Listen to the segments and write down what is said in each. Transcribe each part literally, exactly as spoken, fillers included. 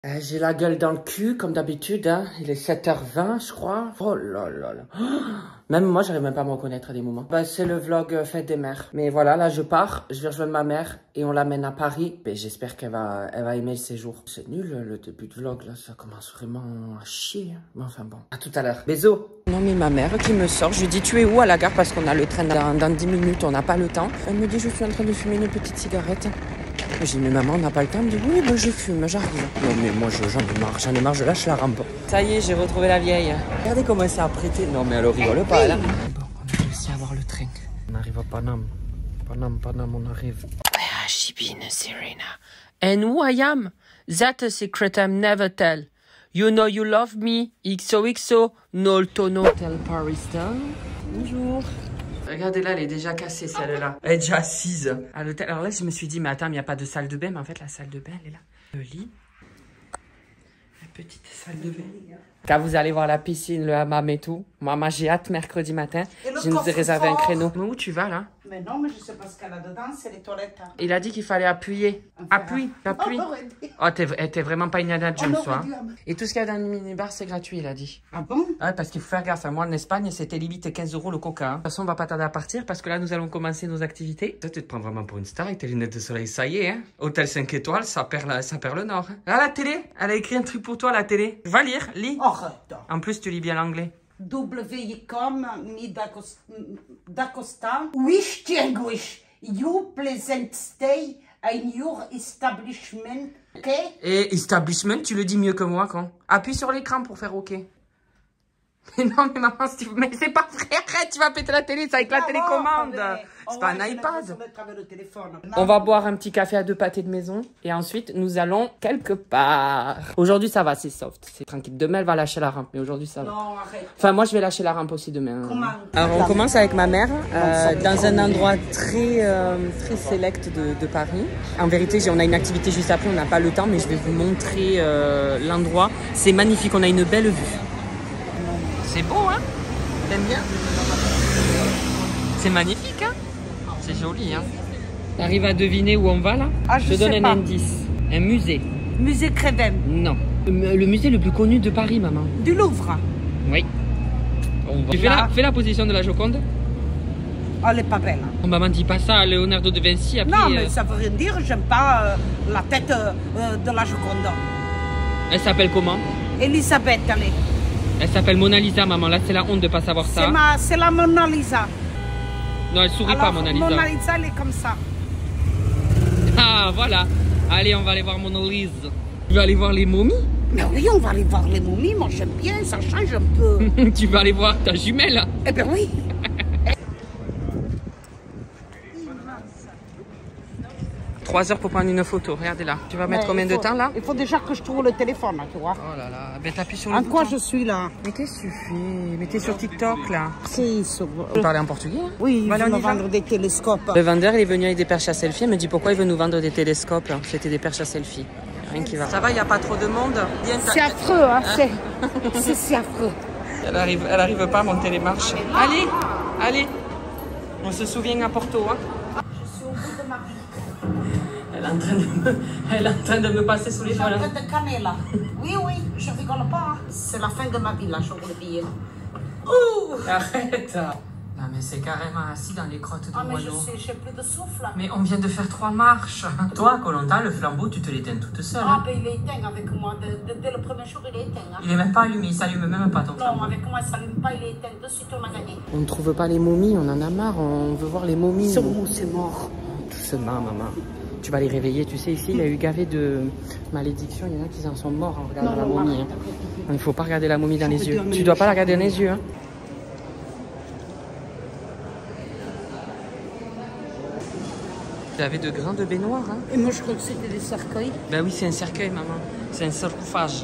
Euh, J'ai la gueule dans le cul, comme d'habitude, hein. Il est sept heures vingt, je crois. Oh là là là. Même moi, j'arrive même pas à me reconnaître à des moments. Bah, c'est le vlog euh, fête des mères. Mais voilà, là, je pars. Je vais rejoindre ma mère et on l'amène à Paris. Et j'espère qu'elle va, elle va aimer le séjour. C'est nul, le début de vlog, là. Ça commence vraiment à chier. Mais enfin bon. À tout à l'heure. Bisous. Non, mais ma mère qui me sort. Je lui dis, tu es où à la gare? Parce qu'on a le train dans, dans dix minutes. On n'a pas le temps. Elle me dit, je suis en train de fumer une petite cigarette. J'ai dit, mais maman, on n'a pas le temps. Elle me dit, oui, ben, je fume, j'arrive. Non, mais moi, j'en ai marre, j'en ai marre, je lâche la rampe. Ça y est, j'ai retrouvé la vieille. Regardez comment elle s'est apprêtée. Non, mais elle rigole pas, là. Bon, on a réussi à avoir le train. On arrive à Paname. Paname, Paname, on arrive. Where has she been, Serena? And who I am? That's a secret I'm never tell. You know you love me. X O X O. No tono. Tell Paris down. Bonjour. Regardez là, elle est déjà cassée celle-là. Elle est déjà assise à l'hôtel. Alors là, je me suis dit, mais attends, il n'y a pas de salle de bain. Mais en fait, la salle de bain, elle est là. Le lit. La petite salle de bain. Quand vous allez voir la piscine, le hammam et tout. Moi, j'ai hâte mercredi matin. Je nous ai réservé un créneau. Mais où tu vas là? Mais non, mais je sais pas ce qu'elle a dedans, c'est les toilettes. Il a dit qu'il fallait appuyer. Appuie, appuie. Oh, t'es vraiment pas une Indiana Jones, toi. Et tout ce qu'il y a dans le minibar, c'est gratuit, il a dit. Ah bon? Ouais, parce qu'il faut faire gaffe. Moi, en Espagne, c'était limite quinze euros le coca. Hein. De toute façon, on va pas tarder à partir parce que là, nous allons commencer nos activités. Toi, tu te prends vraiment pour une star avec tes lunettes de soleil. Ça y est, hein. Hôtel cinq étoiles, ça perd, la, ça perd le nord. Hein. Là, la télé, elle a écrit un truc pour toi, la télé. Va lire, lis. Arrête. En plus, tu lis bien l'anglais. W I com mi d'Acosta. Wish Tianguish. You pleasant stay in your establishment. OK? Et establishment, tu le dis mieux que moi, quand? Appuie sur l'écran pour faire OK. Mais non, mais maman, mais c'est pas vrai, arrête, tu vas péter la télé, c'est avec la télécommande. C'est pas un iPad. On va boire un petit café à deux pâtés de maison et ensuite nous allons quelque part. Aujourd'hui ça va, c'est soft, c'est tranquille. Demain elle va lâcher la rampe, mais aujourd'hui ça va. Non, arrête. Enfin moi je vais lâcher la rampe aussi demain. Comment? Alors on commence avec ma mère euh, dans un endroit très euh, très select de, de Paris. En vérité on a une activité juste après, on n'a pas le temps, mais je vais vous montrer euh, l'endroit. C'est magnifique, on a une belle vue. C'est beau, hein? T'aimes bien? C'est magnifique, hein? C'est joli, hein? T'arrives à deviner où on va, là? Ah, je te donne un pas. indice. Un musée. Musée Créven. Non. Le musée le plus connu de Paris, maman. Du Louvre. Oui. On va... Tu fais la, fais la position de la Joconde. Oh, elle est pas belle. Hein. Oh, maman, dis pas ça à Leonardo de Vinci. Après, non, mais euh... ça veut rien dire. J'aime pas euh, la tête euh, de la Joconde. Elle s'appelle comment? Elisabeth, allez. Elle s'appelle Mona Lisa, maman. Là, c'est la honte de pas savoir ça. C'est la Mona Lisa. Non, elle sourit Alors, pas, Mona Lisa. Mona Lisa, elle est comme ça. Ah, voilà. Allez, on va aller voir Mona Lisa. Tu vas aller voir les momies? Mais oui, on va aller voir les momies. Moi, j'aime bien, ça change un peu. Tu vas aller voir ta jumelle? Eh ben oui. Trois heures pour prendre une photo, regardez là. Tu vas mettre combien de temps là? Il faut déjà que je trouve le téléphone, là, tu vois. Oh là là, ben t'appuies sur le En bouton. quoi je suis là? Mais qu'est-ce que tu fais? Mais t'es sur TikTok là. C'est sur... Vous parlez en portugais hein? Oui, il voilà, veut me vendre des télescopes. Le vendeur il est venu avec des perches à selfie, il me dit pourquoi il veut nous vendre des télescopes? C'était des perches à selfie. Rien qui va. Ça va, il n'y a pas trop de monde? C'est affreux, hein, hein? C'est affreux. Elle arrive, elle arrive pas à monter les marches. Allez, allez. On se souvient à Porto, hein? Je suis au bout de ma vie. Elle est en train de me, elle est en train de me passer sous les Je suis doigts. en train de canner là. Oui, oui, je rigole pas. Hein. C'est la fin de ma vie là, je vous le billet. Ouh! Arrête! Non mais c'est carrément assis dans les crottes de ah, mais moineaux. je sais, j'ai plus de souffle. Mais on vient de faire trois marches. Toi, Koh-Lanta, le flambeau, tu te l'éteins toute seule. Ah, ben il est éteint avec moi. Dès, dès, dès le premier jour, il est éteint. Hein. Il est même pas allumé, il s'allume même pas ton flambeau. Non, avec moi, il s'allume pas, il est éteint. De suite, on a gagné. On ne trouve pas les momies, on en a marre, on veut voir les momies. Ils sont où, c'est mort? Doucement, maman. Tu vas les réveiller, tu sais, ici, il y a eu gavé de malédictions. Il y en a qui en sont morts en regardant non, la momie. Hein. Il ne faut pas regarder la momie dans les yeux. Tu dois pas la regarder dans les yeux. Hein. Il y avait de grandes baignoires. Hein. Et moi, je crois que c'était des cercueils. Ben oui, c'est un cercueil, maman. C'est un sarcophage.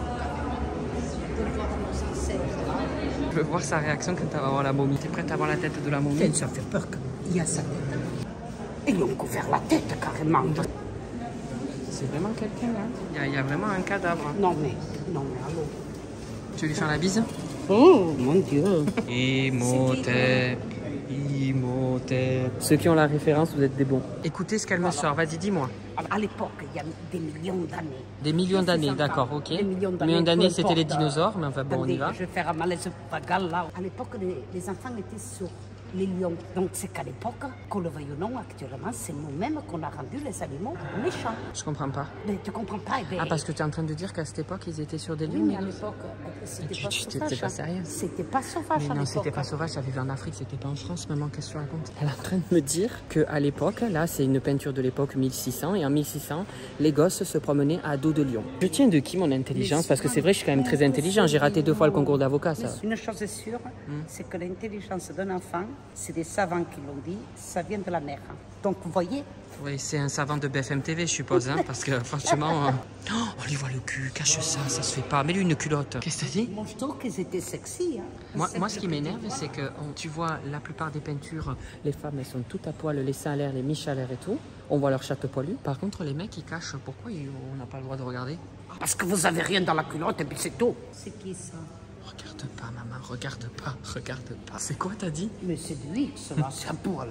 Je veux voir sa réaction quand elle va voir la momie. T'es prête à voir la tête de la momie? Ça fait peur qu'il y a sa tête. Ils lui ont couvert la tête, carrément. C'est vraiment quelqu'un, là. Il y, a, il y a vraiment un cadavre. Hein. Non, mais... Non, mais allô. Tu veux lui faire la bise? Oh, mon Dieu. Imhotep. Timothée. Ceux qui ont la référence, vous êtes des bons. Écoutez ce qu'elle me sort, vas-y, dis-moi. À l'époque, il y a des millions d'années. Des millions d'années, d'accord, ok. Des millions d'années, c'était les dinosaures, mais enfin bon, on y va. Je vais faire un malaise vagal là. À l'époque, les, les enfants étaient sur les lions. Donc c'est qu'à l'époque, qu'on le veuille ou non, actuellement, c'est nous-mêmes qu'on a rendu les animaux méchants. Je comprends pas. Mais tu comprends pas, eh bien... Ah, parce que tu es en train de dire qu'à cette époque, ils étaient sur des lions. Oui, mais à l'époque, c'était pas sauvage. C'était pas sérieux. C'était pas sauvage. Mais non, c'était pas sauvage, ça vivait en Afrique, c'était pas en France, maman, qu'est-ce que tu racontes? Elle est en train de me dire qu'à l'époque, là, c'est une peinture de l'époque mille six cents, et en mille six cents, les gosses se promenaient à dos de lion. Je tiens de qui mon intelligence? Parce que c'est vrai, je suis quand même très intelligent. J'ai raté deux fois le concours d'avocat, ça. Une chose est sûre, hmm. c'est que l'intelligence d'un enfant, c'est des savants qui l'ont dit, ça vient de la mer. Donc, vous voyez? Oui, c'est un savant de B F M T V, je suppose, hein, parce que franchement... Euh... Oh, on lui voit le cul, cache ça, ça se fait pas. Mets-lui une culotte. Qu'est-ce que t'as dit? Moi, je trouve qu'ils étaient sexy. Hein. Moi, moi, ce qui m'énerve, c'est que on, tu vois, la plupart des peintures, les femmes, elles sont toutes à poil, les seins à l'air, les miches à l'air et tout. On voit leur chatte poilue. Par contre, les mecs, ils cachent. Pourquoi ils, on n'a pas le droit de regarder? Parce que vous avez rien dans la culotte et puis c'est tout. C'est qui ça? Regarde pas, maman, regarde pas, regarde pas. C'est quoi, t'as dit? Mais c'est du X, là, c'est à poil.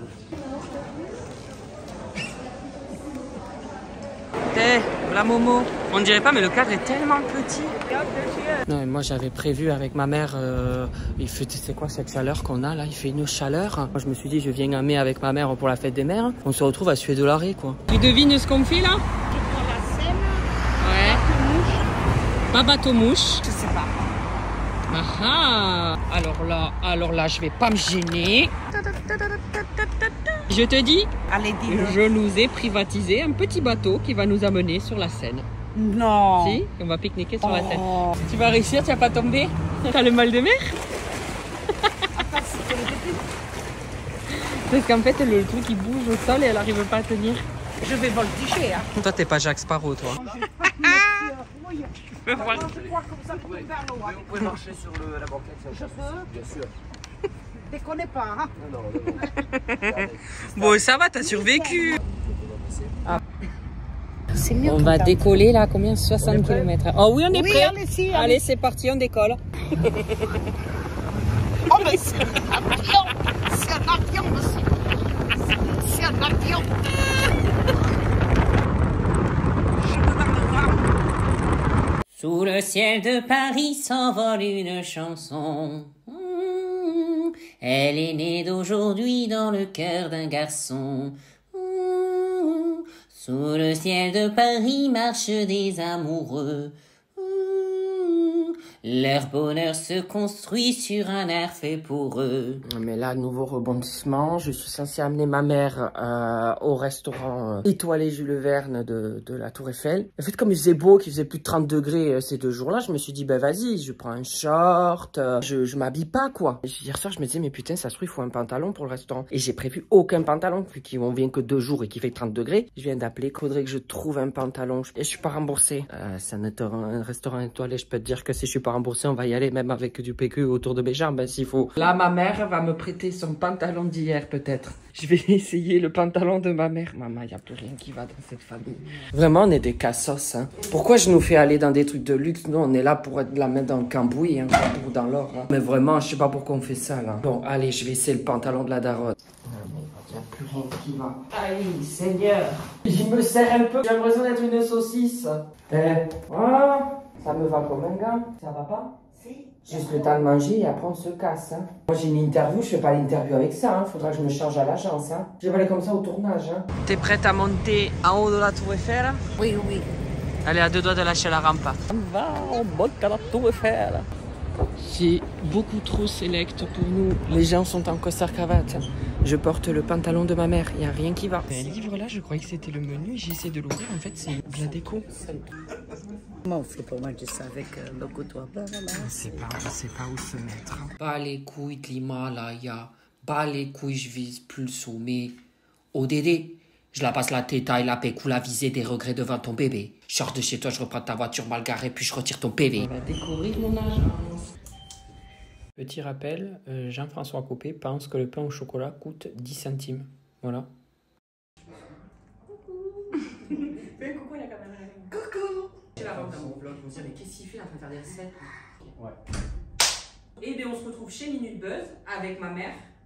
Eh, la Momo. On dirait pas, mais le cadre est tellement petit. Non, mais moi j'avais prévu avec ma mère, euh, il fait, c'est quoi cette chaleur qu'on a là? Il fait une chaleur. Moi je me suis dit, je viens en mai avec ma mère pour la fête des mères. On se retrouve à suer de l'arrêt, quoi. Tu devines ce qu'on fait là? Pour la Seine. Ouais. Bateau-mouche. Pas bateau-mouche. Je sais pas. Ah ah. Alors là, alors là, je vais pas me gêner. Je te dis, allez, dis-le. Je nous ai privatisé un petit bateau qui va nous amener sur la Seine. Non. Si, on va pique-niquer sur oh. la Seine. Tu vas réussir, tu vas pas tomber? T'as le mal de mer? Parce qu'en fait, le truc il bouge au sol et elle arrive pas à tenir. Je vais voltiger. Hein. Toi, t'es pas Jacques Sparrow, toi. Je crois que vous avez oui. vers l'eau. Vous pouvez marcher sur le, la banquette. Ça, je peux? Bien sûr. Déconnez pas, hein? Non, non, non. non. Bon, ça va, t'as survécu. Ah. Mieux on va décoller là, combien? soixante kilomètres. Oh oui, on est oui, prêt. Allez, si, allez. allez c'est parti, on décolle. Oh, mais c'est un avion! C'est un avion, monsieur! C'est un avion! Sous le ciel de Paris s'envole une chanson. Mmh, elle est née d'aujourd'hui dans le cœur d'un garçon. Mmh, sous le ciel de Paris marchent des amoureux. Leur bonheur se construit sur un air fait pour eux. Mais là, nouveau rebondissement. Je suis censée amener ma mère euh, au restaurant euh, étoilé Jules Verne de, de la Tour Eiffel. En fait, comme il faisait beau, qu'il faisait plus de trente degrés euh, ces deux jours-là, je me suis dit, ben vas-y, je prends un short, euh, je, je m'habille pas, quoi. Et hier soir, je me disais, mais putain, ça se trouve, il faut un pantalon pour le restaurant. Et j'ai prévu aucun pantalon, vu qu'on vient que deux jours et qu'il fait trente degrés. Je viens d'appeler, il faudrait que je trouve un pantalon. Et je suis pas remboursée. Euh, c'est un, un restaurant étoilé, je peux te dire que si je suis pas remboursé, on va y aller même avec du P Q autour de mes jambes ben, s'il faut. Là, ma mère va me prêter son pantalon d'hier peut-être. Je vais essayer le pantalon de ma mère. Maman, il n'y a plus rien qui va dans cette famille. Vraiment, on est des cassos. Hein. Pourquoi je nous fais aller dans des trucs de luxe? Nous, on est là pour être la main dans le cambouis, hein, pas pour dans l'or. Hein. Mais vraiment, je sais pas pourquoi on fait ça là. Bon, allez, je vais essayer le pantalon de la daronne. Il n'y a plus rien qui va. Aïe, Seigneur. Je me serre un peu. J'ai l'impression d'être une saucisse. Eh, voilà. Ça me va comme un gars. Ça va pas? Si. Juste le temps de manger et après on se casse. Hein. Moi j'ai une interview, je fais pas l'interview avec ça. Hein. Faudra que je me change à l'agence. Hein. Je vais aller comme ça au tournage. Hein. T'es prête à monter en haut de la Tour Eiffel? Oui, oui. Elle est à deux doigts de lâcher la rampe. On va, on monte à la Tour Eiffel. C'est beaucoup trop select pour nous. Les gens sont en costard-cravate. Je porte le pantalon de ma mère, il n'y a rien qui va. Un livre là, je croyais que c'était le menu, j'ai essayé de l'ouvrir, en fait c'est de la déco. Moi, on fait pas manger ça avec euh, le couteau. Voilà. On sait pas, on sait pas où se mettre. Bas les couilles de l'Himalaya, bas les couilles, je vise plus le sommet. Oh Dédé, je la passe la tétaille, la pécou, la visée des regrets devant ton bébé. Je sors de chez toi, je reprends ta voiture mal garée, puis je retire ton P V. On va découvrir mon agence. Petit rappel, euh, Jean-François Copé pense que le pain au chocolat coûte dix centimes. Voilà. Coucou. Fais coucou la caméra. Coucou. J'ai la robe dans mon vlog, je me disais mais qu'est-ce qu'il fait en train de faire des recettes? Ouais. Et bien on se retrouve chez Minute Buzz avec ma mère,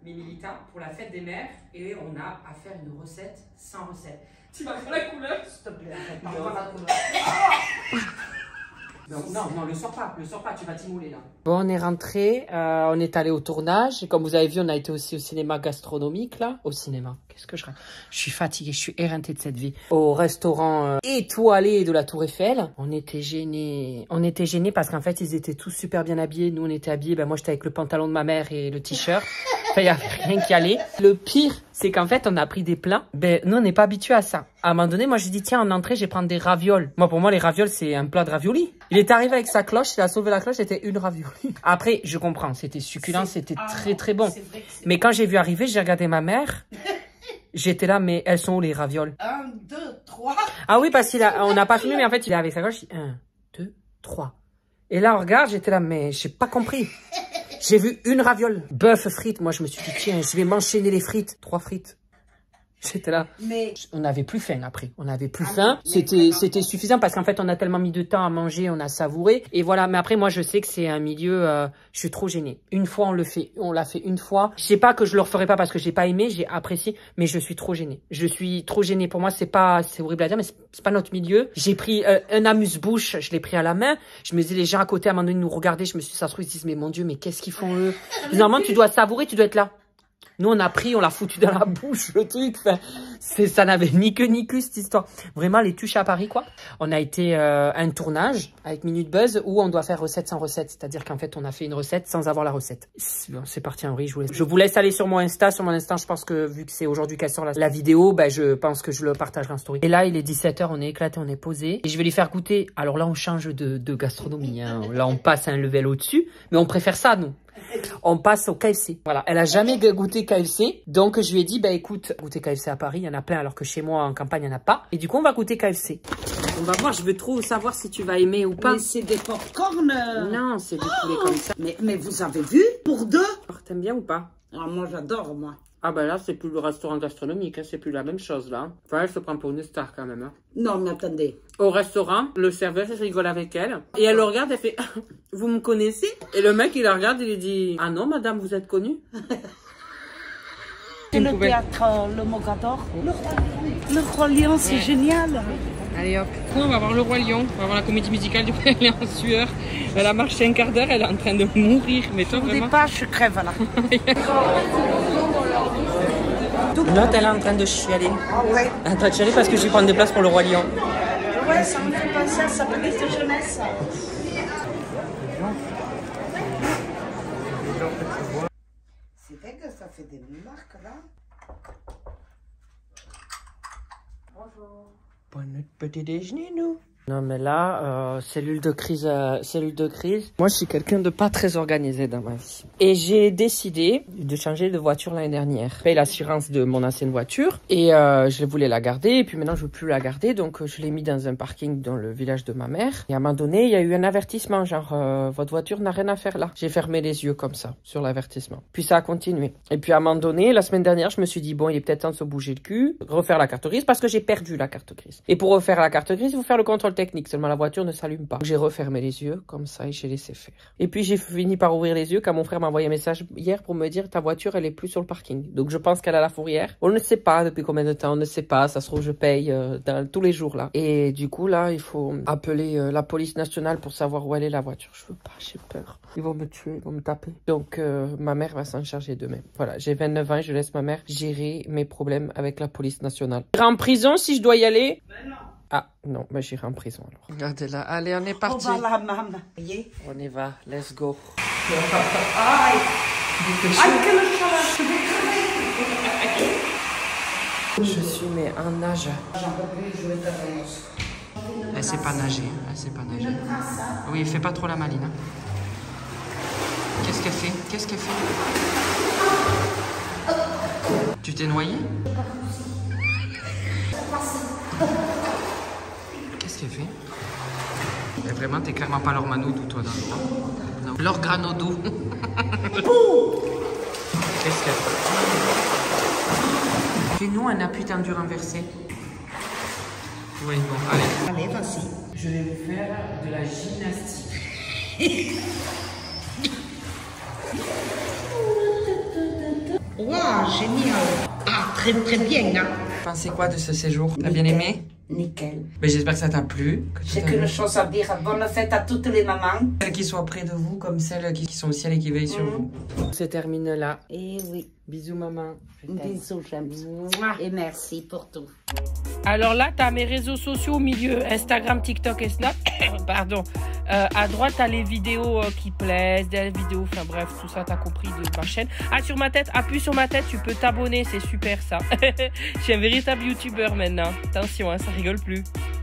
Mimilita pour la fête des mères et on a à faire une recette sans recette. Tu vas faire la couleur? S'il te plaît, arrête pas. La couleur. Non, non, non, le sors pas, le sors pas, tu vas t'immoler là. Bon, on est rentré, euh, on est allé au tournage. Et comme vous avez vu, on a été aussi au cinéma gastronomique là. Au cinéma, qu'est-ce que je raconte? Je suis fatiguée, je suis éreintée de cette vie. Au restaurant euh, étoilé de la Tour Eiffel. On était gênés. On était gênés parce qu'en fait, ils étaient tous super bien habillés. Nous, on était habillés. Ben, moi, j'étais avec le pantalon de ma mère et le t-shirt. Enfin, il n'y avait rien qui allait. Le pire, c'est qu'en fait, on a pris des plats. Ben, nous, on n'est pas habitués à ça. À un moment donné, moi, je dis, tiens, en entrée, je vais prendre des ravioles. Moi, pour moi, les ravioles, c'est un plat de raviolis. Il est arrivé avec sa cloche, il a sauvé la cloche, c'était une ravioli. Après, je comprends, c'était succulent, c'était ah, très, très bon. Mais quand j'ai vu arriver, j'ai regardé ma mère. J'étais là, mais elles sont où les ravioles? Un, deux, trois. Ah oui, parce qu'on n'a pas filmé, mais en fait, il est avec sa cloche. Un, deux, trois. Et là, on regarde, j'étais là, mais j'ai pas compris. J'ai vu une raviole. Bœuf frites. Moi, je me suis dit, tiens, je vais m'enchaîner les frites. Trois frites. J'étais là. Mais on n'avait plus faim après. On n'avait plus ah, faim. C'était c'était suffisant parce qu'en fait, on a tellement mis de temps à manger, on a savouré. Et voilà. Mais après, moi, je sais que c'est un milieu. Euh, je suis trop gênée. Une fois, on le fait. On l'a fait une fois. Je sais pas que je le referai pas parce que j'ai pas aimé. J'ai apprécié, mais je suis trop gênée. Je suis trop gênée. Pour moi, c'est pas. C'est horrible à dire, mais c'est pas notre milieu. J'ai pris euh, un amuse-bouche. Je l'ai pris à la main. Je me disais, les gens à côté, à un moment donné, nous regardaient. Je me suis dit, ça se trouve, ils se disent, mais mon Dieu, mais qu'est-ce qu'ils font eux? Normalement, tu dois savourer. Tu dois être là. Nous, on a pris, on l'a foutu dans la bouche, le truc. Enfin, ça n'avait ni queue ni queue, cette histoire. Vraiment, les tuches à Paris, quoi. On a été euh, à un tournage avec Minute Buzz où on doit faire recette sans recette. C'est-à-dire qu'en fait, on a fait une recette sans avoir la recette. C'est parti, Henri. Je vous, laisse. je vous laisse aller sur mon Insta. Sur mon Insta, je pense que vu que c'est aujourd'hui qu'elle sort la, la vidéo, ben, je pense que je le partagerai en story. Et là, il est dix-sept heures, on est éclaté, on est posé. Et je vais lui faire goûter. Alors là, on change de, de gastronomie. Hein. Là, on passe un level au-dessus. Mais on préfère ça, nous. On passe au K F C. Voilà, elle a jamais goûté K F C. Donc, je lui ai dit, bah écoute, goûter K F C à Paris, il y en a plein, alors que chez moi, en campagne, il n'y en a pas. Et du coup, on va goûter K F C. On va voir, je veux trop savoir si tu vas aimer ou pas. Mais c'est des popcorn. Non, c'est du poulet oh, comme ça. Mais, mais vous avez vu? Pour deux? Alors, t'aimes bien ou pas? Ah, moi, j'adore, moi. Ah bah là, c'est plus le restaurant gastronomique, hein, c'est plus la même chose là. Enfin, elle se prend pour une star quand même. Hein. Non, mais attendez. Au restaurant, le serveur, il rigole avec elle. Et elle le regarde, elle fait « Vous me connaissez ?» Et le mec, il la regarde, il lui dit « Ah non, madame, vous êtes connue ?» C'est le pouvez... théâtre Le Mogador. Le Roi, le Roi Lion, c'est ouais. Génial. Allez hop. On va voir le Roi Lion, on va voir la comédie musicale. Du coup, elle est en sueur. Elle a marché un quart d'heure, elle est en train de mourir. Mais toi, vraiment... pas, je crève là. L'autre, elle est en train de chialer. Ah ouais. Elle est en train de chialer parce que je vais prendre des places pour le Roi Lion. Ouais, ça me fait penser à sa police de jeunesse. C'est vrai que ça fait des marques là. Bonjour. Bon petit déjeuner, nous. Non mais là, euh, cellule de crise, euh, cellule de crise. Moi, je suis quelqu'un de pas très organisé dans ma vie. Et j'ai décidé de changer de voiture l'année dernière. Je paye l'assurance de mon ancienne voiture et euh, je voulais la garder. Et puis maintenant, je veux plus la garder, donc euh, je l'ai mis dans un parking dans le village de ma mère. Et à un moment donné, il y a eu un avertissement, genre euh, votre voiture n'a rien à faire là. J'ai fermé les yeux comme ça sur l'avertissement. Puis ça a continué. Et puis à un moment donné, la semaine dernière, je me suis dit bon, il est peut-être temps de se bouger le cul, refaire la carte grise parce que j'ai perdu la carte grise. Et pour refaire la carte grise, il faut faire le contrôle technique, seulement la voiture ne s'allume pas. J'ai refermé les yeux comme ça et j'ai laissé faire. Et puis j'ai fini par ouvrir les yeux quand mon frère m'a envoyé un message hier pour me dire ta voiture elle est plus sur le parking. Donc je pense qu'elle a la fourrière. On ne sait pas depuis combien de temps, on ne sait pas. Ça se trouve je paye euh, dans, tous les jours là. Et du coup là il faut appeler euh, la police nationale pour savoir où elle est la voiture. Je veux pas, j'ai peur. Ils vont me tuer, ils vont me taper. Donc euh, ma mère va s'en charger demain. Voilà, j'ai vingt-neuf ans et je laisse ma mère gérer mes problèmes avec la police nationale. J'irai en prison si je dois y aller. Ben non. Ah, non, mais j'irai en prison alors. Regardez là, allez, on est parti. On va là, maman. On y va, let's go. Aïe, je suis mais en nage. Elle sait pas nager, elle sait pas nager. Oui, fais pas trop la maline. Hein. Qu'est-ce qu'elle fait? Qu'est-ce qu'elle fait? Tu t'es noyé? Qu'est-ce qu'elle fait? Mais vraiment, t'es clairement pas leur Manodou, toi, dans le non. Leur Granodou. Qu'est-ce qu'elle fait? Fais-nous un appui tendu renversé. Oui, bon, allez. Allez, vas-y. Je vais vous faire de la gymnastique. Oh, génial. Ah, très très bien. Hein. Pensez quoi de ce séjour? T'as bien aimé? Nickel. Mais j'espère que ça t'a plu. J'ai qu'une chose à dire. Bonne fête à toutes les mamans. Celles qui soient près de vous, comme celles qui sont au ciel et qui veillent sur Mmh. vous. On se termine là. Et oui. Bisous maman. Bisous, j'aime. Et merci pour tout. Alors là, tu as mes réseaux sociaux au milieu, Instagram, TikTok et Snap. Pardon. Euh, à droite, tu as les vidéos euh, qui plaisent, des vidéos, enfin bref, tout ça, tu as compris de ma chaîne. Ah, sur ma tête, appuie sur ma tête, tu peux t'abonner, c'est super ça. Je suis un véritable youtubeur maintenant. Attention, hein, ça rigole plus.